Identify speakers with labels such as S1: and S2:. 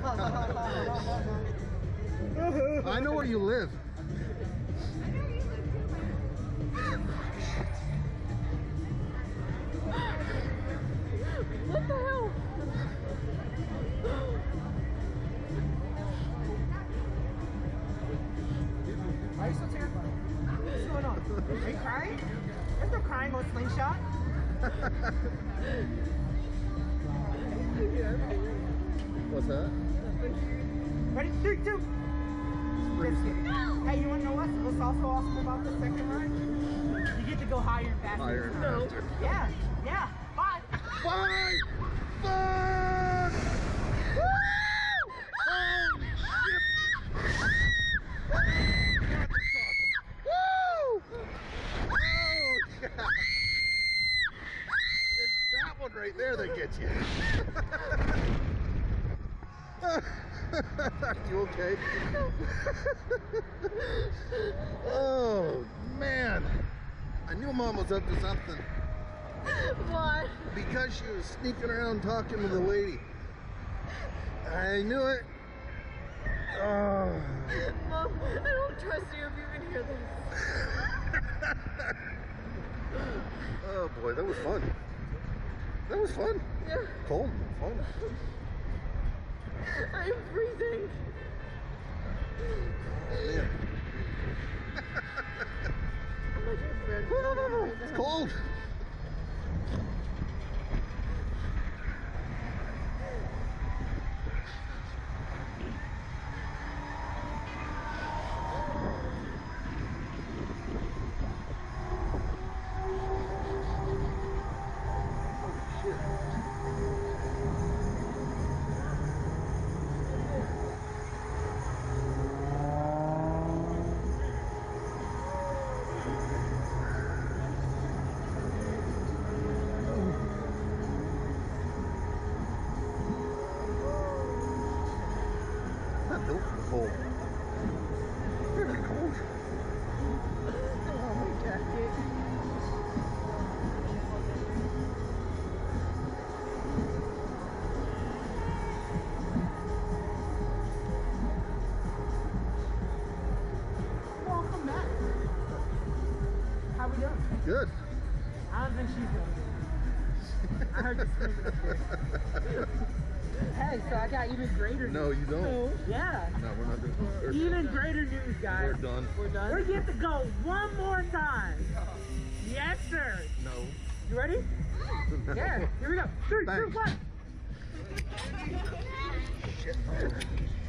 S1: I know where you live.
S2: What the hell?
S3: Why are you so terrified? What's going on? Are you crying? There's no crying on Slingshot.
S1: What's that?
S3: Ready? 3, 2. Just kidding. Hey, you want to know what's also awesome about the second run? You get to go higher and faster.
S1: Higher and faster.
S3: Yeah, yeah. 5.
S1: 5! 5! Woo! Holy shit! That's awesome. Woo! Oh, God. It's that one right there that gets you. Are you okay? Oh, man. I knew Mom was up to something.
S2: Why?
S1: Because she was sneaking around talking to the lady. I knew it. Oh.
S2: Mom, I don't trust you if you can hear this.
S1: Oh boy, that was fun. That was fun.
S2: Yeah.
S1: Cold, fun.
S2: I'm freezing.
S1: Man.
S2: I'm like,
S1: It's cold. Not built for the cold. Very cold.
S2: Oh, my jacket.
S3: Welcome back. How we doing?
S1: Good.
S3: I don't think she's doing good. I heard you screaming up there. Hey, so I got even greater news.
S1: No, you don't.
S3: Yeah.
S1: No, we're not doing it.
S3: Even greater news, guys.
S1: We're done.
S2: We're done?
S3: We get to go one more time. Yes, sir.
S1: No.
S3: You ready? Yeah. Here we go. 3, 2,
S1: Thanks.
S3: 1.
S1: Shit.